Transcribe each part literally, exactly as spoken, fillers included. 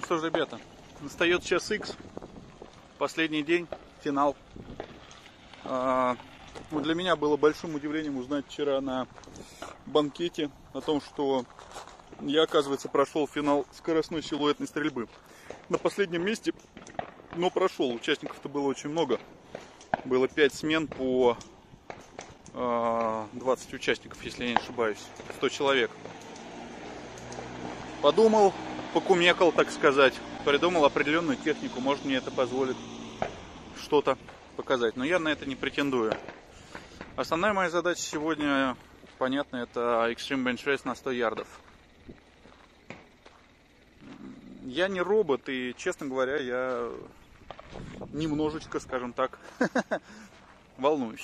Ну что ж, ребята, настает час икс, последний день, финал. А, ну, для меня было большим удивлением узнать вчера на банкете о том, что я, оказывается, прошел финал скоростной силуэтной стрельбы. На последнем месте, но прошел. Участников-то было очень много. Было пять смен по а, двадцать участников, если я не ошибаюсь. сто человек. Подумал, покумекал, так сказать. Придумал определенную технику. Может, мне это позволит что-то показать. Но я на это не претендую. Основная моя задача сегодня, понятно, это Extreme Bench Rest на сто ярдов. Я не робот, и, честно говоря, я немножечко, скажем так, волнуюсь.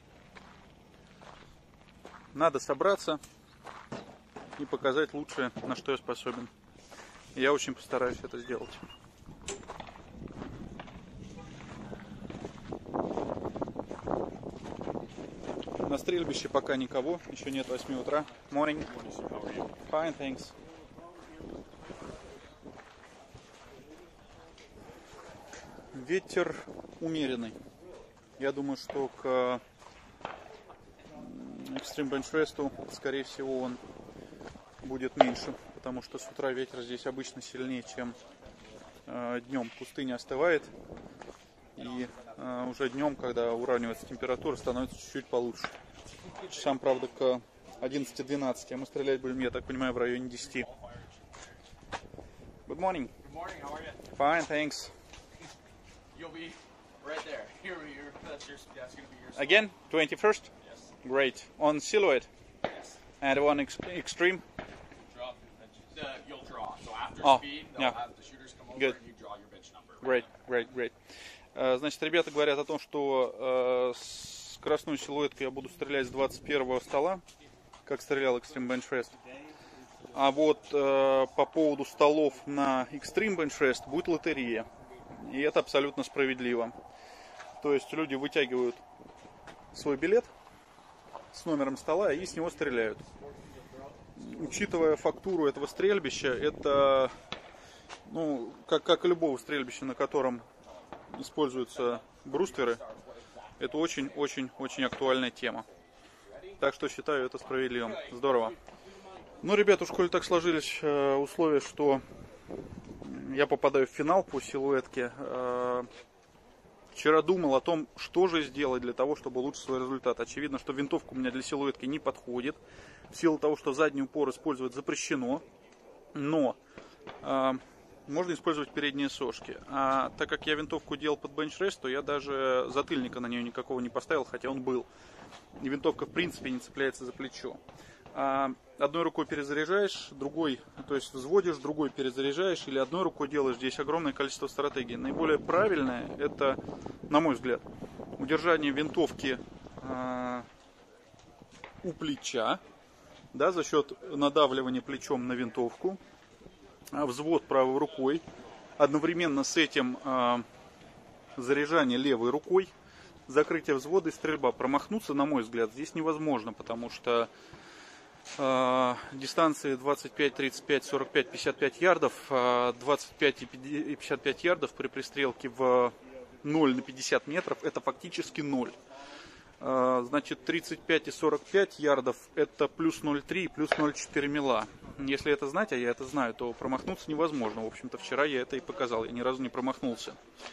Надо собраться и показать лучшее, на что я способен. Я очень постараюсь это сделать. На стрельбище пока никого, еще нет восьми утра. Morning. Fine, thanks. Ветер умеренный. Я думаю, что к Extreme Bench Rest, скорее всего, он будет меньше, потому что с утра ветер здесь обычно сильнее, чем э, днем. Пустыня остывает, и э, уже днем, когда уравнивается температура, становится чуть-чуть получше. Часам, правда, к одиннадцати-двенадцати, а мы стрелять будем, я так понимаю, в районе десяти. Good morning. Good morning, how are you? Fine, thanks. You'll be right there. Here, here. That's your. That's gonna be your. Spot. Again, twenty-first? Yes. Great. On silhouette? Yes. And on ex extreme? Draw. Uh, you'll draw. So after Oh, speed, they'll yeah. have the shooters come over Good. and you draw your bench number. Great, great, great. Значит, ребята говорят о том, что э, скоростную силуэтку я буду стрелять с двадцать первого стола, как стрелял Extreme Bench Rest. А вот э, по поводу столов на Extreme Bench Rest будет лотерея. И это абсолютно справедливо. То есть люди вытягивают свой билет с номером стола и с него стреляют. Учитывая фактуру этого стрельбища, это, ну, как, как и любого стрельбища, на котором используются брустверы, это очень-очень-очень актуальная тема. Так что считаю это справедливым. Здорово. Ну, ребята, уж коли так сложились э, условия, что я попадаю в финал по силуэтке. Э, вчера думал о том, что же сделать для того, чтобы улучшить свой результат. Очевидно, что винтовка у меня для силуэтки не подходит. В силу того, что задний упор использовать запрещено. Но э, можно использовать передние сошки. А так как я винтовку делал под бенч-рест, то я даже затыльника на нее никакого не поставил, хотя он был. И винтовка в принципе не цепляется за плечо. А одной рукой перезаряжаешь, другой, то есть взводишь, другой перезаряжаешь, или одной рукой делаешь. Здесь огромное количество стратегий. Наиболее правильное, это, на мой взгляд, удержание винтовки э, у плеча, да, за счет надавливания плечом на винтовку, а взвод правой рукой, одновременно с этим э, заряжание левой рукой, закрытие взвода и стрельба. Промахнуться, на мой взгляд, здесь невозможно, потому что э, дистанции двадцать пять, тридцать пять, сорок пять, пятьдесят пять ярдов, э, двадцать пять и пятьдесят пять ярдов при пристрелке в ноль на пятьдесят метров это фактически ноль. Э, значит, тридцать пять и сорок пять ярдов это плюс ноль целых три и плюс ноль целых четыре мила. Если это знать, а я это знаю, то промахнуться невозможно. В общем-то, вчера я это и показал, я ни разу не промахнулся.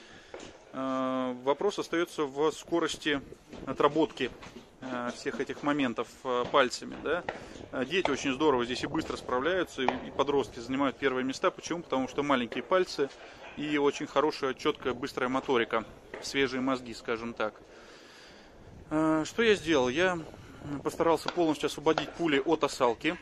Вопрос остается в скорости отработки всех этих моментов пальцами. Да? Дети очень здорово здесь и быстро справляются, и подростки занимают первые места. Почему? Потому что маленькие пальцы и очень хорошая, четкая, быстрая моторика, свежие мозги, скажем так. Что я сделал? Я постарался полностью освободить пули от осалки.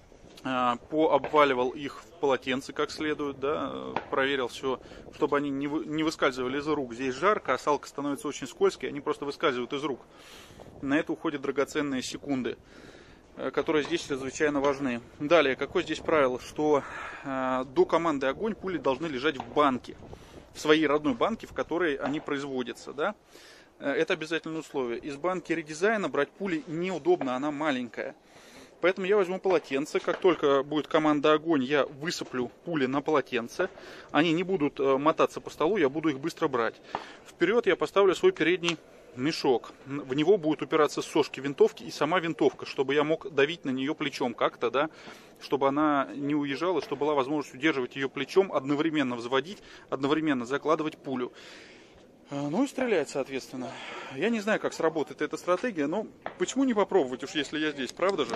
Пообваливал их в полотенце как следует, да, проверил все, чтобы они не, вы, не выскальзывали из рук. Здесь жарко, осалка становится очень скользкой, они просто выскальзывают из рук. На это уходят драгоценные секунды, которые здесь чрезвычайно важны. Далее, какое здесь правило, что э, до команды огонь пули должны лежать в банке, в своей родной банке, в которой они производятся, да. Это обязательное условие. Из банки редизайна брать пули неудобно, она маленькая. Поэтому я возьму полотенце. Как только будет команда огонь, я высыплю пули на полотенце. Они не будут мотаться по столу, я буду их быстро брать. Вперед я поставлю свой передний мешок. В него будут упираться сошки винтовки и сама винтовка, чтобы я мог давить на нее плечом как-то, да, чтобы она не уезжала, чтобы была возможность удерживать ее плечом, одновременно взводить, одновременно закладывать пулю. Ну и стрелять, соответственно. Я не знаю, как сработает эта стратегия, но почему не попробовать, уж если я здесь, правда же?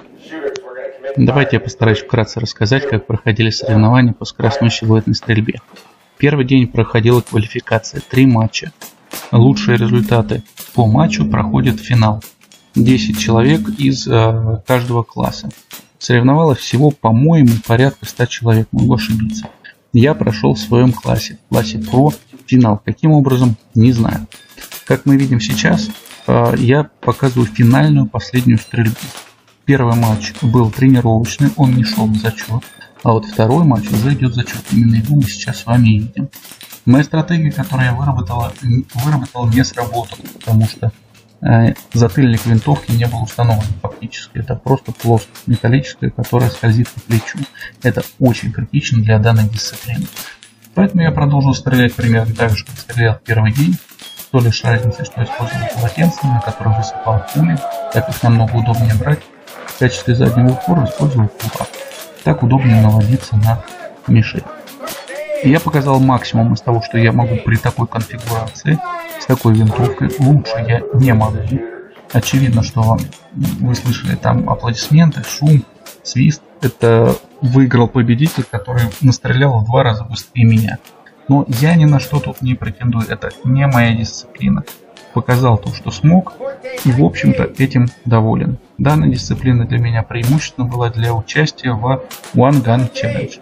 Давайте я постараюсь вкратце рассказать, как проходили соревнования по скоростной силуэтной стрельбе. Первый день проходила квалификация, три матча. Лучшие результаты по матчу проходят в финал. десять человек из э, каждого класса. Соревновалось всего, по-моему, порядка ста человек, могу ошибиться. Я прошел в своем классе, в классе Pro, финал. Каким образом, не знаю. Как мы видим сейчас, э, я показываю финальную последнюю стрельбу. Первый матч был тренировочный, он не шел в зачет. А вот второй матч уже идет зачет. Именно его мы сейчас с вами видим. Моя стратегия, которую я выработала, выработала не сработала, потому что э, затыльник винтовки не был установлен фактически. Это просто плоскость металлическая, которая скользит по плечу. Это очень критично для данной дисциплины. Поэтому я продолжил стрелять примерно так же, как стрелял в первый день. С той лишь разницей, что использовал полотенце, на которое высыпал пули, так их намного удобнее брать. В качестве заднего упора использовал кулак. Так удобнее наводиться на мишень. И я показал максимум из того, что я могу при такой конфигурации, с такой винтовкой. Лучше я не могу. Очевидно, что вам, вы слышали там аплодисменты, шум, свист. Это выиграл победитель, который настрелял в два раза быстрее меня. Но я ни на что тут не претендую. Это не моя дисциплина. Показал то, что смог, и в общем-то этим доволен. Данная дисциплина для меня преимущественно была для участия в One Gun Challenge.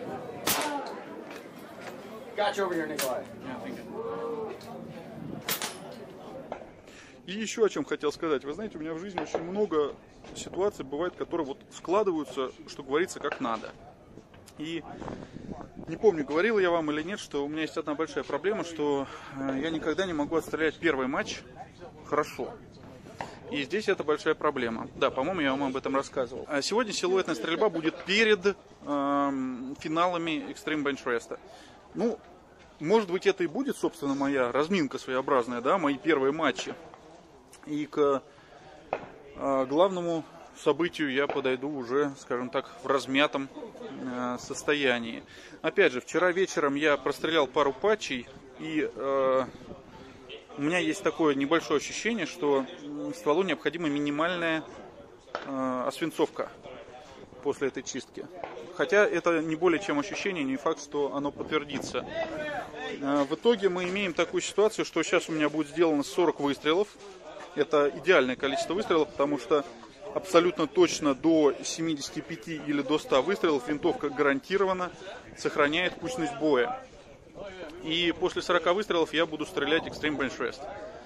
И еще о чем хотел сказать. Вы знаете, у меня в жизни очень много ситуаций бывает, которые вот складываются, что говорится, как надо. И не помню, говорил я вам или нет, что у меня есть одна большая проблема, что я никогда не могу отстрелять первый матч хорошо. И здесь это большая проблема. Да, по-моему, я вам об этом рассказывал. А сегодня силуэтная стрельба будет перед э, финалами Extreme Bench Rest. Ну, может быть, это и будет, собственно, моя разминка своеобразная, да, мои первые матчи. И к э, главному событию я подойду уже, скажем так, в размятом э, состоянии. Опять же, вчера вечером я прострелял пару патчей, и э, у меня есть такое небольшое ощущение, что стволу необходима минимальная э, освинцовка после этой чистки. Хотя это не более чем ощущение, не факт, что оно подтвердится. Э, в итоге мы имеем такую ситуацию, что сейчас у меня будет сделано сорок выстрелов. Это идеальное количество выстрелов, потому что абсолютно точно до семидесяти пяти или до ста выстрелов винтовка гарантированно сохраняет кучность боя. И после сорока выстрелов я буду стрелять Extreme Bench Rest.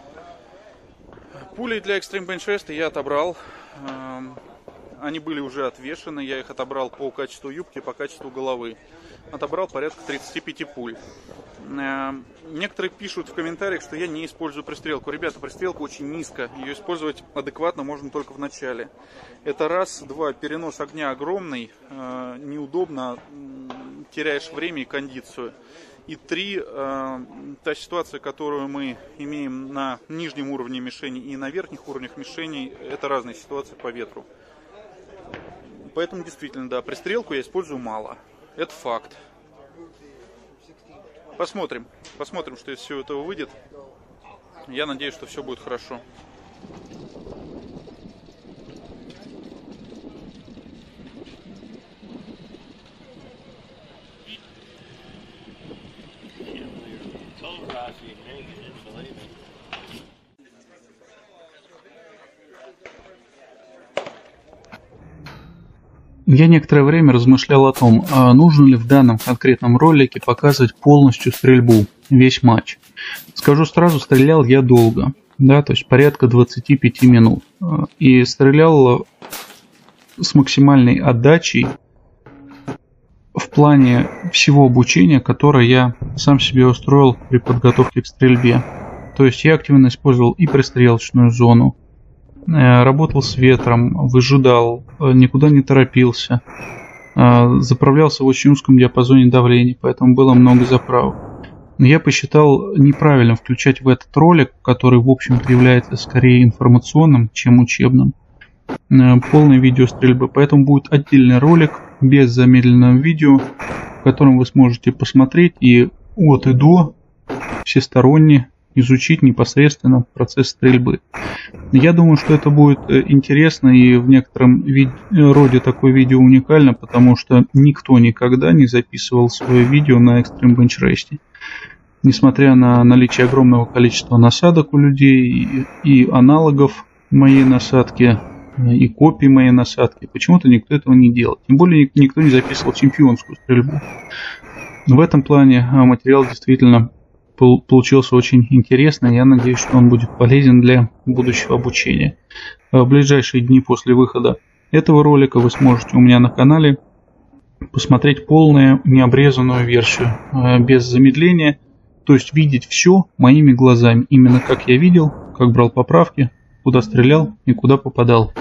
Пули для Extreme Bench Rest я отобрал. Они были уже отвешены. Я их отобрал по качеству юбки, по качеству головы. Отобрал порядка тридцати пяти пуль. Некоторые пишут в комментариях, что я не использую пристрелку. Ребята, пристрелка очень низко. Ее использовать адекватно можно только в начале. Это раз. Два. Перенос огня огромный. Неудобно. Теряешь время и кондицию. И три. Та ситуация, которую мы имеем на нижнем уровне мишени и на верхних уровнях мишеней, это разные ситуации по ветру. Поэтому действительно, да, пристрелку я использую мало. Это факт. Посмотрим. Посмотрим, что из всего этого выйдет. Я надеюсь, что все будет хорошо. Я некоторое время размышлял о том, а нужно ли в данном конкретном ролике показывать полностью стрельбу, весь матч. Скажу сразу, стрелял я долго, да, то есть порядка двадцати пяти минут. И стрелял с максимальной отдачей в плане всего обучения, которое я сам себе устроил при подготовке к стрельбе. То есть я активно использовал и пристрелочную зону, работал с ветром, выжидал, никуда не торопился, заправлялся в очень узком диапазоне давления, поэтому было много заправок. Но я посчитал неправильно включать в этот ролик, который в общем-то является скорее информационным, чем учебным, полное видео стрельбы. Поэтому будет отдельный ролик без замедленного видео, в котором вы сможете посмотреть и от и до всесторонне изучить непосредственно процесс стрельбы. Я думаю, что это будет интересно и в некотором вид- роде такое видео уникально, потому что никто никогда не записывал свое видео на Extreme Bench Rest. Несмотря на наличие огромного количества насадок у людей и, и аналогов моей насадки, и копий моей насадки, почему-то никто этого не делал. Тем более никто не записывал чемпионскую стрельбу. В этом плане материал действительно получился очень интересный. Я надеюсь, что он будет полезен для будущего обучения. В ближайшие дни после выхода этого ролика вы сможете у меня на канале посмотреть полную необрезанную версию без замедления. То есть видеть все моими глазами, именно как я видел, как брал поправки, куда стрелял и куда попадал.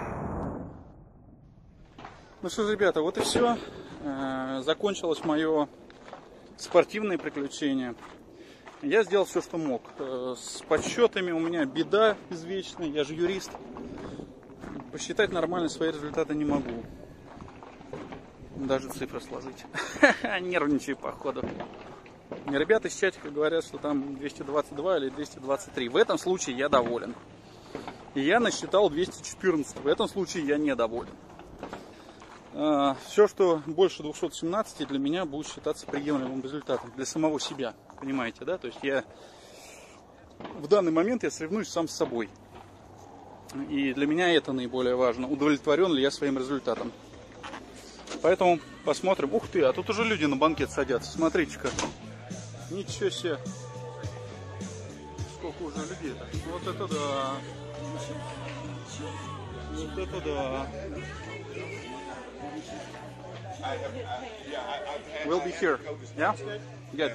Ну что ж, ребята, вот и все. Закончилось мое спортивное приключение. Я сделал все, что мог. С подсчетами у меня беда извечная, я же юрист. Посчитать нормально свои результаты не могу. Даже цифры сложить. Нервничаю, походу. Ребята из чатика говорят, что там двести двадцать два или двести двадцать три. В этом случае я доволен. И я насчитал двести четырнадцать. В этом случае я недоволен. Все, что больше двухсот семнадцати, для меня будет считаться приемлемым результатом. Для самого себя. Понимаете, да? То есть я в данный момент я соревнуюсь сам с собой. И для меня это наиболее важно. Удовлетворен ли я своим результатом. Поэтому посмотрим. Ух ты, а тут уже люди на банкет садятся. Смотрите-ка. Ничего себе. Сколько уже людей-то. Вот это да. Вот это да. We'll be here. Yeah? Good.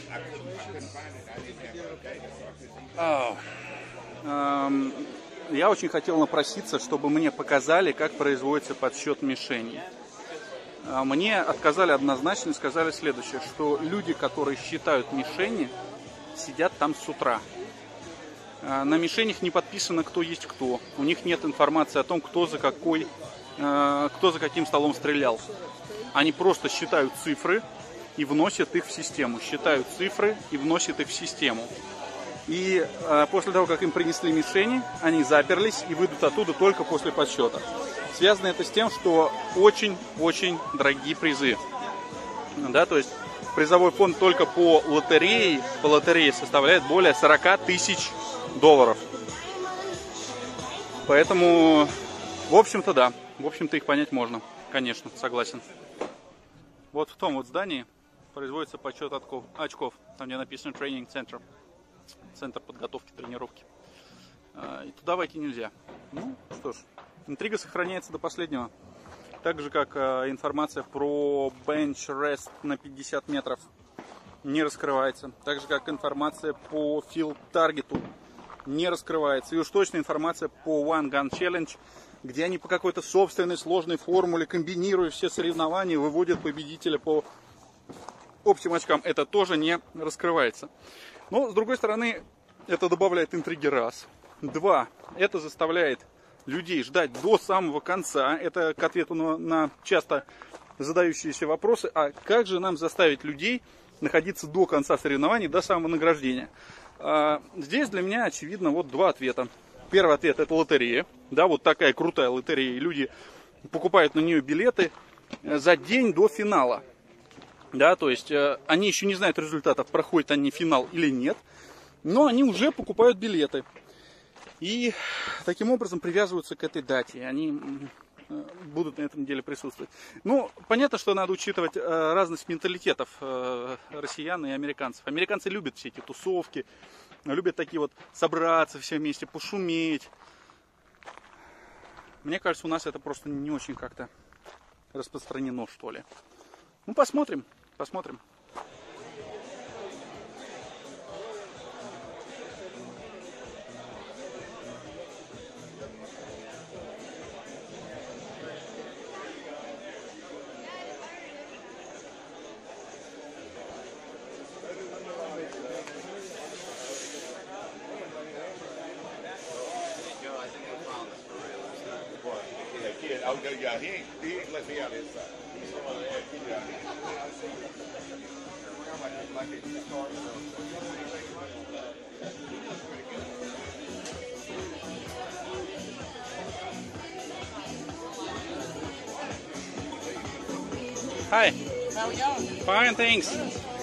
Oh. Um, я очень хотел напроситься, чтобы мне показали, как производится подсчет мишеней. Мне отказали однозначно и сказали следующее, что люди, которые считают мишени, сидят там с утра. На мишенях не подписано, кто есть кто. У них нет информации о том, кто за какой, кто за каким столом стрелял. Они просто считают цифры и вносят их в систему. Считают цифры и вносят их в систему. И после того, как им принесли мишени, они заперлись и выйдут оттуда только после подсчета. Связано это с тем, что очень-очень дорогие призы. Да, то есть призовой фонд только по лотерее, по лотерее составляет более сорок тысяч долларов. Поэтому, в общем-то, да. В общем-то, их понять можно. Конечно, согласен. Вот в том вот здании производится подсчет очков. Там, где написано Training Center. Центр подготовки, тренировки. И туда войти нельзя. Ну, что ж. Интрига сохраняется до последнего. Так же, как э, информация про Bench Rest на пятьдесят метров не раскрывается. Так же, как информация по Field Target не раскрывается. И уж точно информация по One Gun Challenge, где они по какой-то собственной сложной формуле, комбинируя все соревнования, выводят победителя по общим очкам. Это тоже не раскрывается. Но, с другой стороны, это добавляет интриги раз. Два. Это заставляет людей ждать до самого конца. Это к ответу на, на часто задающиеся вопросы. А как же нам заставить людей находиться до конца соревнований, до самого награждения? А, здесь для меня очевидно вот два ответа. Первый ответ — это лотерея. Да, вот такая крутая лотерея. Люди покупают на нее билеты за день до финала. Да, то есть э, они еще не знают результатов, проходят они финал или нет. Но они уже покупают билеты. И таким образом привязываются к этой дате. Они будут на этом деле присутствовать. Ну, понятно, что надо учитывать разность менталитетов россиян и американцев. Американцы любят все эти тусовки, любят такие вот собраться все вместе, пошуметь. Мне кажется, у нас это просто не очень как-то распространено, что ли. Ну, посмотрим, посмотрим. Oh, yeah, yeah, he ain't, he ain't let me out his side. He's the one that had me out here. Hi. How we going? Fine, thanks.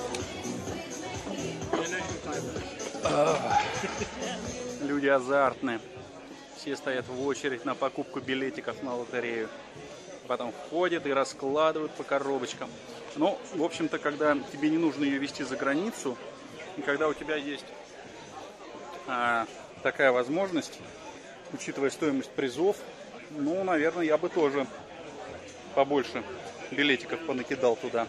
Люди азартные. Все стоят в очередь на покупку билетиков на лотерею. Потом ходят и раскладывают по коробочкам. Ну, в общем-то, когда тебе не нужно ее везти за границу, и когда у тебя есть а, такая возможность, учитывая стоимость призов, ну, наверное, я бы тоже побольше билетиков понакидал туда.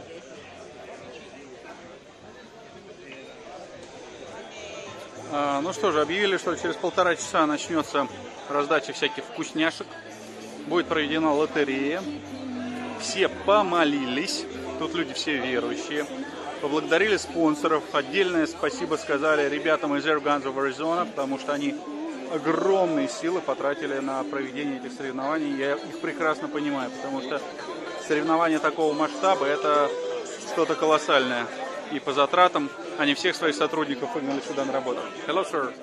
А, ну что же, объявили, что через полтора часа начнется раздача всяких вкусняшек. Будет проведена лотерея. Все помолились. Тут люди все верующие. Поблагодарили спонсоров. Отдельное спасибо сказали ребятам из Air Guns of Arizona, потому что они огромные силы потратили на проведение этих соревнований. Я их прекрасно понимаю, потому что соревнования такого масштаба — это что-то колоссальное. И по затратам они всех своих сотрудников выгнали сюда на работу. Hello, sir.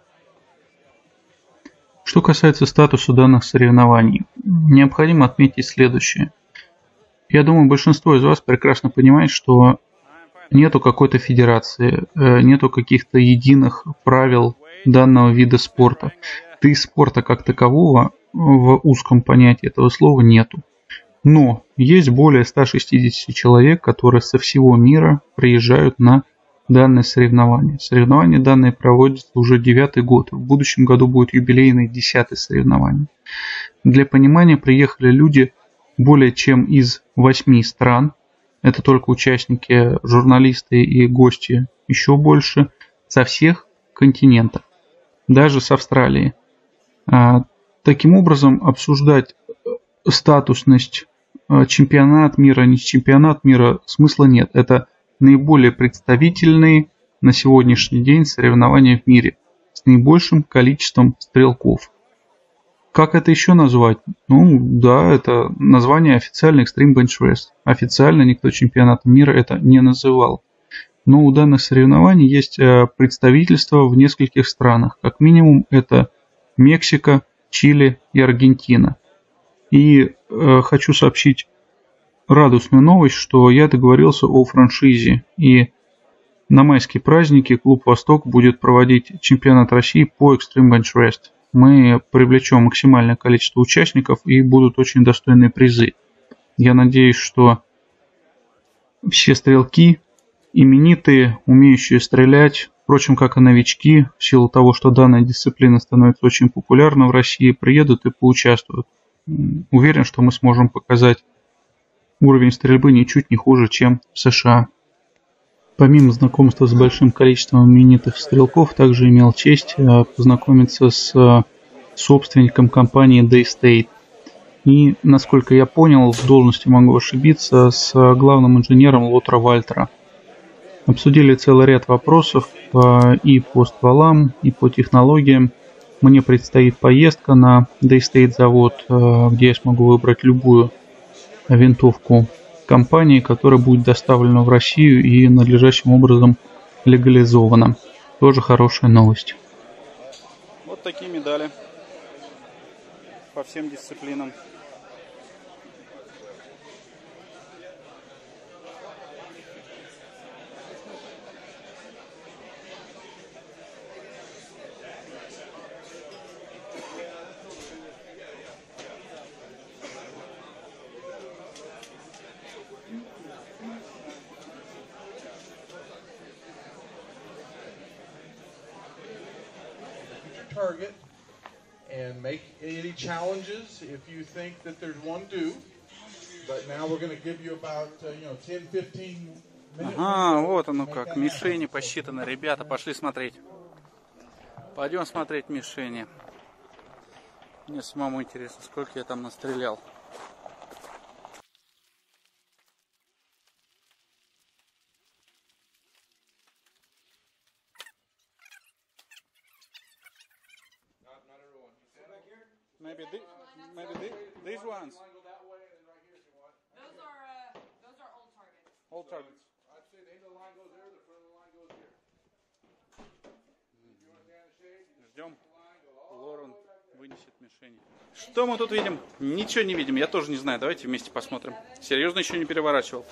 Что касается статуса данных соревнований, необходимо отметить следующее. Я думаю, большинство из вас прекрасно понимает, что нету какой-то федерации, нету каких-то единых правил данного вида спорта. Да и спорта как такового в узком понятии этого слова нету. Но есть более ста шестидесяти человек, которые со всего мира приезжают на данные соревнования. Соревнования данные проводятся уже девятый год. В будущем году будет юбилейное десятое соревнование. Для понимания, приехали люди более чем из восьми стран. Это только участники, журналисты и гости еще больше. Со всех континентов. Даже с Австралии. Таким образом, обсуждать статусность чемпионат мира, не чемпионат мира, смысла нет. Это наиболее представительные на сегодняшний день соревнования в мире с наибольшим количеством стрелков. Как это еще назвать? Ну да, это название официально Extreme Bench Rest. Официально никто чемпионатом мира это не называл. Но у данных соревнований есть представительство в нескольких странах. Как минимум это Мексика, Чили и Аргентина. И э, хочу сообщить радостную новость, что я договорился о франшизе. И на майские праздники клуб «Восток» будет проводить чемпионат России по Extreme Bench Rest. Мы привлечем максимальное количество участников и будут очень достойные призы. Я надеюсь, что все стрелки, именитые, умеющие стрелять, впрочем, как и новички, в силу того, что данная дисциплина становится очень популярна в России, приедут и поучаствуют. Уверен, что мы сможем показать уровень стрельбы ничуть не хуже, чем в США. Помимо знакомства с большим количеством именитых стрелков, также имел честь познакомиться с собственником компании Daystate. И, насколько я понял, в должности могу ошибиться, с главным инженером Лотера Вальтера. Обсудили целый ряд вопросов и по стволам, и по технологиям. Мне предстоит поездка на Daystate завод, где я смогу выбрать любую винтовку компании, которая будет доставлена в Россию и надлежащим образом легализована. Тоже хорошая новость. Вот такие медали по всем дисциплинам. Target and make any challenges if you think that there's one due. But now we're going to give you about uh, you know ten fifteen minutes. Ага, вот оно как. Мишени посчитаны. Ребята, пошли смотреть. Пойдем смотреть мишени. Мне самому интересно, сколько я там настрелял. Maybe, the, maybe the, these ones. All targets. I'd say the end of the line goes there, the front of the line goes here. If you want to stand in the shade, you Ждем. line go all Лорен вынесет мишени. Что мы тут видим? Ничего не видим, я тоже не знаю. Давайте вместе посмотрим. Серьезно еще не переворачивал.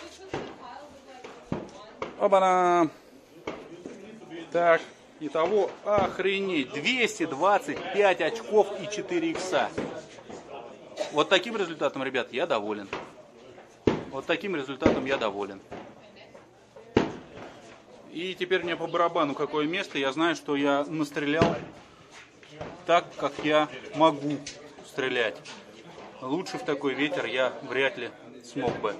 Оба-на! Так, итого, охренеть, двести двадцать пять очков и четыре икса. Вот таким результатом, ребят, я доволен. Вот таким результатом я доволен. И теперь мне по барабану какое место. Я знаю, что я настрелял так, как я могу стрелять. Лучше в такой ветер я вряд ли смог бы.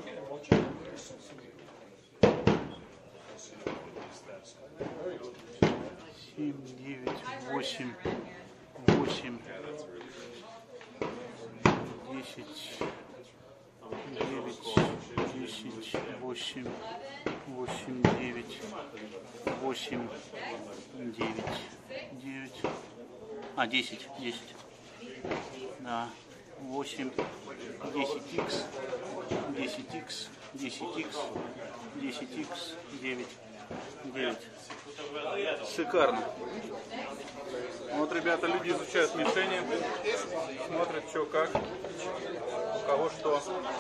семь, девять, восемь, восемь, десять, девять, десять, восемь, восемь, девять, восемь, девять, девять, а, десять, десять, да, восемь, десять икс, десять икс, десять икс, десять икс, девять, девять. Шикарно. Вот, ребята, люди изучают мишени, смотрят, что как, у кого что.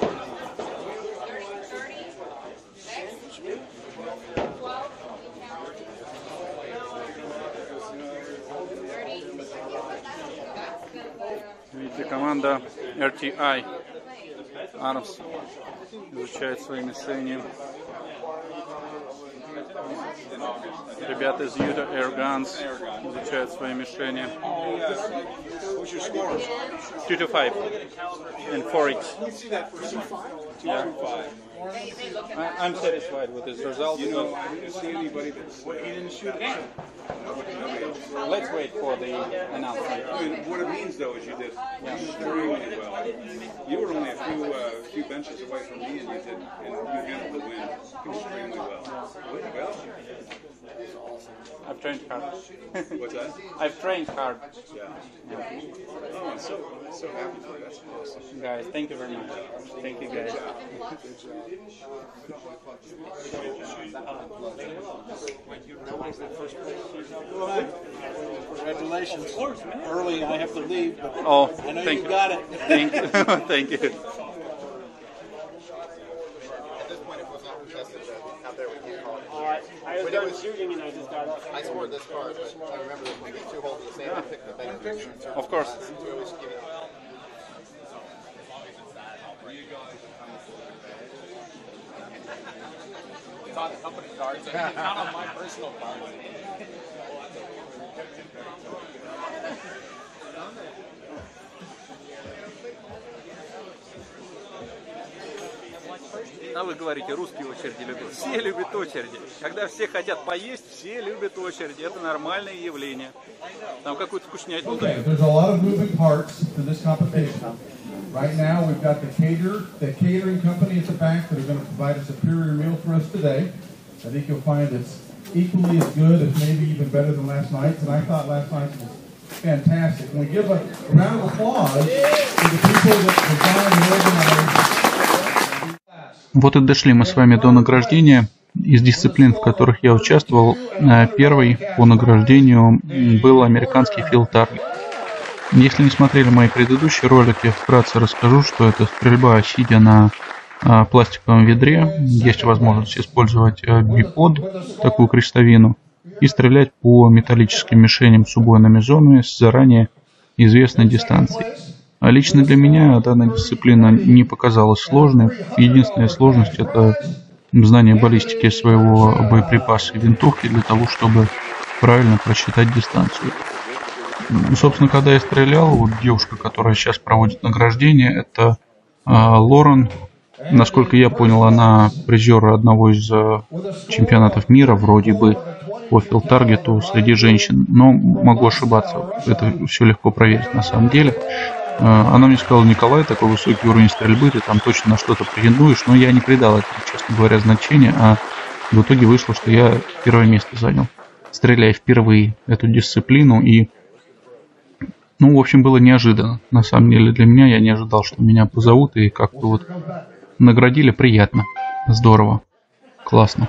Видите, команда эр ти ай Arms изучает свои мишени. Ребята из Utah Air Guns изучают свои мишени. two to five and four икс. Yeah. I, I'm satisfied with this result. You know, I didn't see anybody that he didn't shoot it. Let's wait for the announcement. I mean, what it means though is you did extremely well. You were only a few uh, few benches away from me, and you did, and you handled the win extremely well. Way to go! I've trained hard. What's that? I've trained hard. Yeah. Oh, I'm so so happy for you. That's awesome. Guys, thank you very much. Thank you, guys. Congratulations. Early, I have to leave, but Oh, I know thank you you. got it. Thank you. Thank you. At this point, it was not contested uh, out there with you calling. Uh, I was done shooting and I just got up. I scored this card, but I remember that when we get two holes of the same, I picked the better picture in terms Of course. we always give it. It's on the company cards, and not on my personal cards. А вы говорите, русские очереди любят. Все любят очереди. Когда все хотят поесть, все любят очереди. Это нормальное явление. Там какую-то вкуснятину Okay, дают. there's a lot of moving parts to this competition. Right now, we've got the cater, the catering company at the back that are going to provide a superior meal for us today. I think you'll find it's equally as good, if maybe even better than last night's. And I thought last night's was fantastic. And we give a round of applause to the people that designed and organized. Вот и дошли мы с вами до награждения. Из дисциплин, в которых я участвовал, первый по награждению был американский Field Target. Если не смотрели мои предыдущие ролики, вкратце расскажу, что это стрельба, сидя на пластиковом ведре. Есть возможность использовать бипод, такую крестовину, и стрелять по металлическим мишеням с убойными зонами с заранее известной дистанции. А лично для меня данная дисциплина не показалась сложной. Единственная сложность — это знание баллистики своего боеприпаса и винтовки для того, чтобы правильно просчитать дистанцию. Собственно, когда я стрелял, вот девушка, которая сейчас проводит награждение, это э, Лорен. Насколько я понял, она призер одного из э, чемпионатов мира, вроде бы, по филд-таргету среди женщин. Но могу ошибаться, это все легко проверить на самом деле. Она мне сказала: Николай, такой высокий уровень стрельбы, ты там точно на что-то претендуешь, но я не придал этому, честно говоря, значения, а в итоге вышло, что я первое место занял, стреляя впервые эту дисциплину, и, ну, в общем, было неожиданно, на самом деле для меня, я не ожидал, что меня позовут, и как-то вот наградили, приятно, здорово. классно.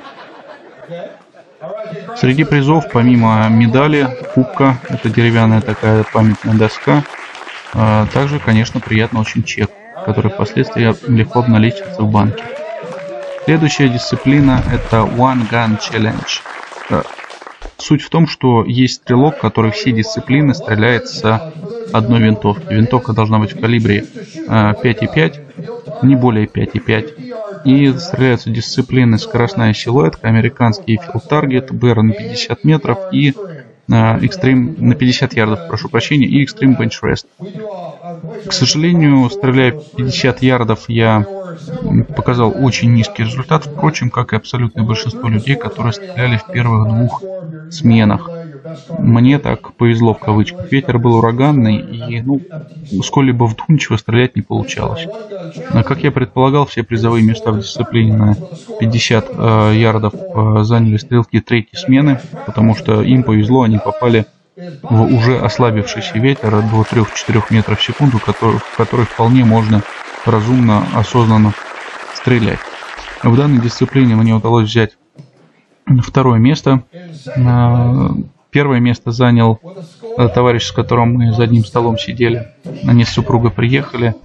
Среди призов, помимо медали, кубка, это деревянная такая памятная доска, также, конечно, приятно очень чек, который впоследствии легко обналичивается в банке. Следующая дисциплина — это One Gun Challenge. Суть в том, что есть стрелок, который все дисциплины стреляет с одной винтовки. Винтовка должна быть в калибре пять и пять, не более пять и пять. И стреляются дисциплины скоростная силуэтка, американский Field Target, БР на пятьдесят метров и экстрим на пятьдесят ярдов, прошу прощения, и Extreme Bench Rest. К сожалению, стреляя пятьдесят ярдов, я показал очень низкий результат, впрочем, как и абсолютное большинство людей, которые стреляли в первых двух сменах. Мне так повезло в кавычках. Ветер был ураганный, и ну, сколь-либо вдумчиво стрелять не получалось. Но, как я предполагал, все призовые места в дисциплине на пятьдесят э, ярдов э, заняли стрелки третьей смены, потому что им повезло, они попали в уже ослабившийся ветер до трёх-четырёх метров в секунду, который, в который вполне можно разумно, осознанно стрелять. В данной дисциплине мне удалось взять второе место. Первое место занял товарищ, с которым мы за одним столом сидели. Они с супругой приехали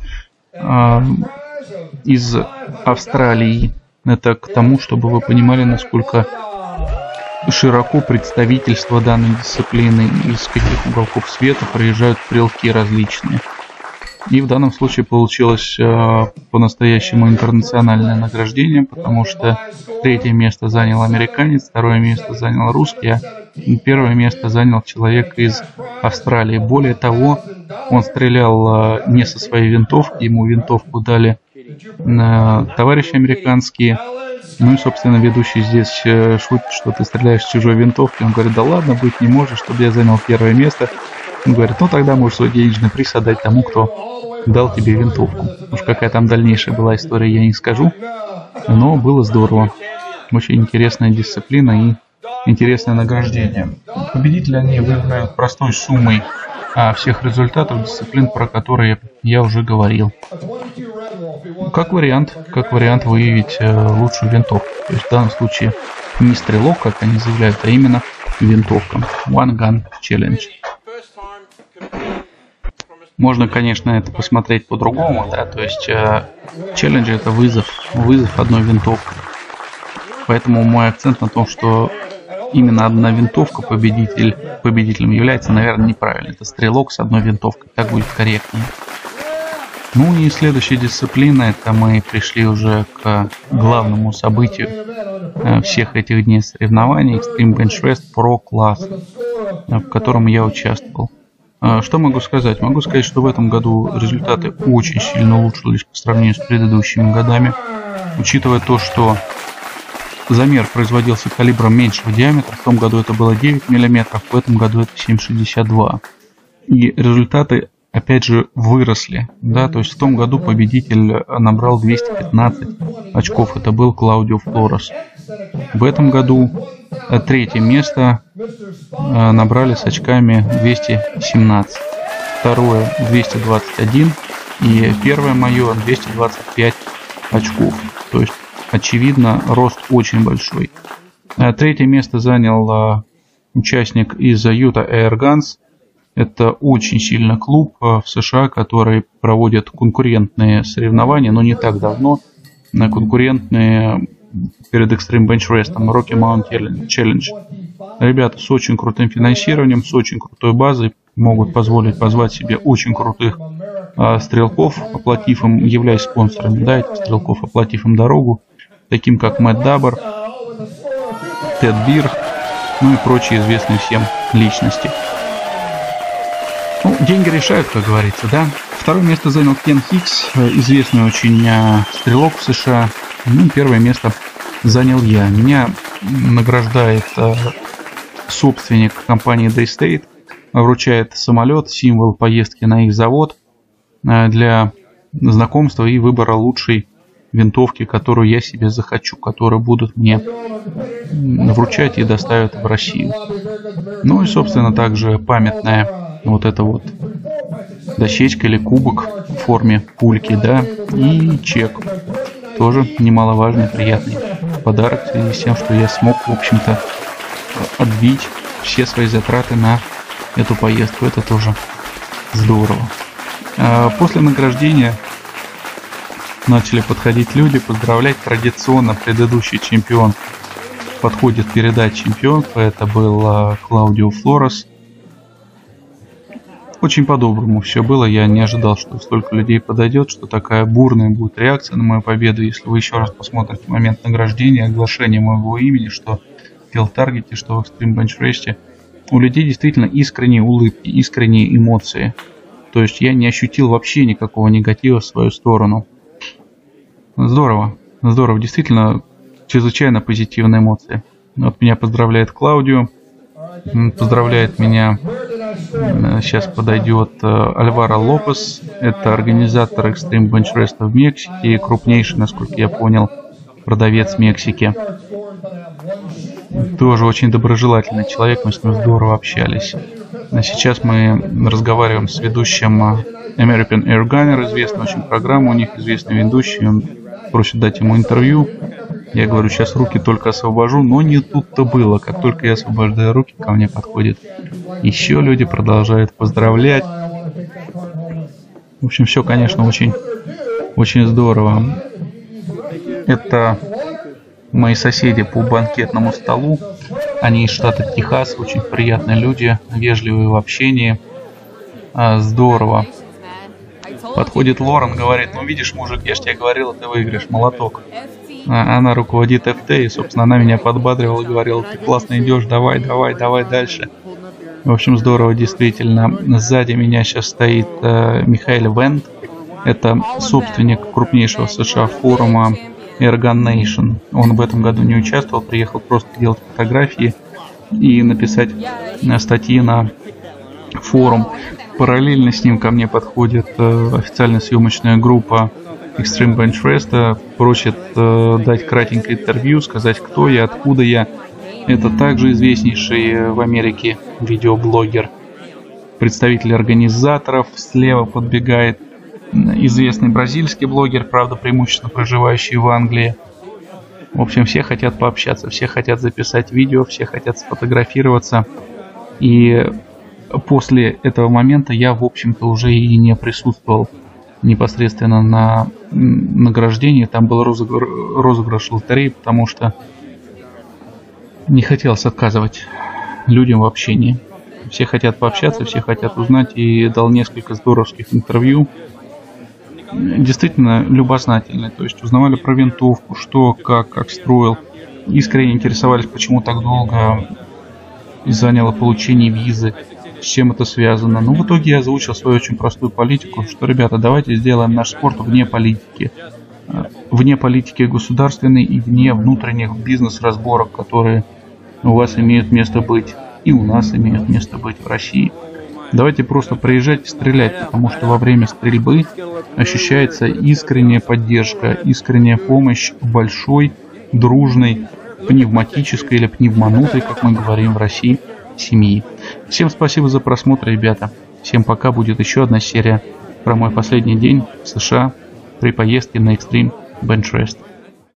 из Австралии. Это к тому, чтобы вы понимали, насколько широко представительство данной дисциплины, из каких уголков света приезжают стрелки различные. И в данном случае получилось э, по-настоящему интернациональное награждение, потому что третье место занял американец, второе место занял русский, а первое место занял человек из Австралии. Более того, он стрелял э, не со своей винтовки, ему винтовку дали э, товарищи американские. Ну и, собственно, ведущий здесь э, шутит, что ты стреляешь с чужой винтовки. Он говорит: да ладно, быть не может, чтобы я занял первое место. Он говорит: ну тогда можешь свой денежный приз отдать тому, кто дал тебе винтовку. Уж какая там дальнейшая была история, я не скажу. Но было здорово. Очень интересная дисциплина и интересное награждение. Победители они выиграют простой суммой а, всех результатов дисциплин, про которые я уже говорил. Как вариант, как вариант выявить э, лучшую винтовку. То есть в данном случае не стрелок, как они заявляют, а именно винтовка. One Gun Challenge. Можно, конечно, это посмотреть по-другому, да, то есть э, челлендж — это вызов, вызов одной винтовкой. Поэтому мой акцент на том, что именно одна винтовка победитель, победителем является, наверное, неправильно. Это стрелок с одной винтовкой, так будет корректнее. Ну и следующая дисциплина, это мы пришли уже к главному событию э, всех этих дней соревнований, Extreme Bench Rest Pro Class, э, в котором я участвовал. Что могу сказать? Могу сказать, что в этом году результаты очень сильно улучшились по сравнению с предыдущими годами. Учитывая то, что замер производился калибром меньшего диаметра, в том году это было девять миллиметров, в этом году это семь шестьдесят два. И результаты, опять же, выросли. Да? То есть в том году победитель набрал двести пятнадцать очков, это был Клаудио Флорес. В этом году третье место набрали с очками двести семнадцать, второе двести двадцать один и первое мое двести двадцать пять очков. То есть, очевидно, рост очень большой. Третье место занял участник из Utah Air Guns. Это очень сильный клуб в США, который проводит конкурентные соревнования, но не так давно. Конкурентные перед Extreme Bench Rest, Rocky Mountain Challenge. Ребята с очень крутым финансированием, с очень крутой базой, могут позволить позвать себе очень крутых а, стрелков, оплатив им, являясь спонсорами, да, этих стрелков, оплатив им дорогу, таким как Мэтт Даббер, Тед Бир, ну и прочие известные всем личности. Ну, деньги решают, как говорится, да. Второе место занял Кен Хикс, известный очень а, стрелок в США. Ну, первое место занял я. Меня награждает а, собственник компании Daystate, вручает самолет, символ поездки на их завод а, для знакомства и выбора лучшей винтовки, которую я себе захочу, которую будут мне вручать и доставят в Россию. Ну и, собственно, также памятная вот эта вот дощечка или кубок в форме пульки, да, и чек. Тоже немаловажный, приятный подарок в связи с тем, что я смог, в общем-то, отбить все свои затраты на эту поездку. Это тоже здорово. После награждения начали подходить люди, поздравлять. Традиционно предыдущий чемпион подходит передать чемпионку. Это был Клаудио Флорес. Очень по-доброму все было. Я не ожидал, что столько людей подойдет, что такая бурная будет реакция на мою победу. Если вы еще раз посмотрите момент награждения, оглашения моего имени, что в Field Target, что в Extreme Bench Rest, у людей действительно искренние улыбки, искренние эмоции. То есть я не ощутил вообще никакого негатива в свою сторону. Здорово, здорово, действительно чрезвычайно позитивные эмоции. Вот меня поздравляет Клаудио, поздравляет меня, сейчас подойдет Альваро Лопес, это организатор Extreme Bench Rest в Мексике, крупнейший, насколько я понял, продавец Мексики. Тоже очень доброжелательный человек, мы с ним здорово общались. А сейчас мы разговариваем с ведущим American Air Gunner, известная очень программа, у них известный ведущий, он просит дать ему интервью. Я говорю, сейчас руки только освобожу, но не тут-то было. Как только я освобождаю руки, ко мне подходят еще люди, продолжают поздравлять. В общем, все, конечно, очень, очень здорово. Это мои соседи по банкетному столу. Они из штата Техас, очень приятные люди, вежливые в общении. А, здорово. Подходит Лорен, говорит, ну видишь, мужик, я же тебе говорил, ты выиграешь, молоток. А, она руководит эф ти, и, собственно, она меня подбадривала, говорила, ты классно идешь, давай, давай, давай дальше. В общем, здорово, действительно. Сзади меня сейчас стоит э, Михаэль Вент. Это собственник крупнейшего в США форума Airgun Nation. Он в этом году не участвовал, приехал просто делать фотографии и написать статьи на форум. Параллельно с ним ко мне подходит э, официальная съемочная группа Extreme Bench Rest, просит э, дать кратенькое интервью, сказать, кто я, откуда я. Это также известнейший в Америке видеоблогер. Представитель организаторов слева подбегает. Известный бразильский блогер, правда, преимущественно проживающий в Англии. В общем, все хотят пообщаться, все хотят записать видео, все хотят сфотографироваться. И после этого момента я, в общем-то, уже и не присутствовал непосредственно на награждении. Там был розыгрыш, розыгрыш лотереи, потому что не хотелось отказывать людям в общении. Все хотят пообщаться, все хотят узнать, и дал несколько здоровских интервью. Действительно любознательные, то есть узнавали про винтовку, что, как, как строил. Искренне интересовались, почему так долго заняло получение визы, с чем это связано. Но в итоге я озвучил свою очень простую политику, что, ребята, давайте сделаем наш спорт вне политики. Вне политики государственной и вне внутренних бизнес-разборок, которые у вас имеют место быть и у нас имеют место быть в России. Давайте просто приезжать и стрелять, потому что во время стрельбы ощущается искренняя поддержка, искренняя помощь большой, дружной, пневматической или пневмонутой, как мы говорим в России, семьи. Всем спасибо за просмотр, ребята. Всем пока, будет еще одна серия про мой последний день в США при поездке на Extreme Bench Rest.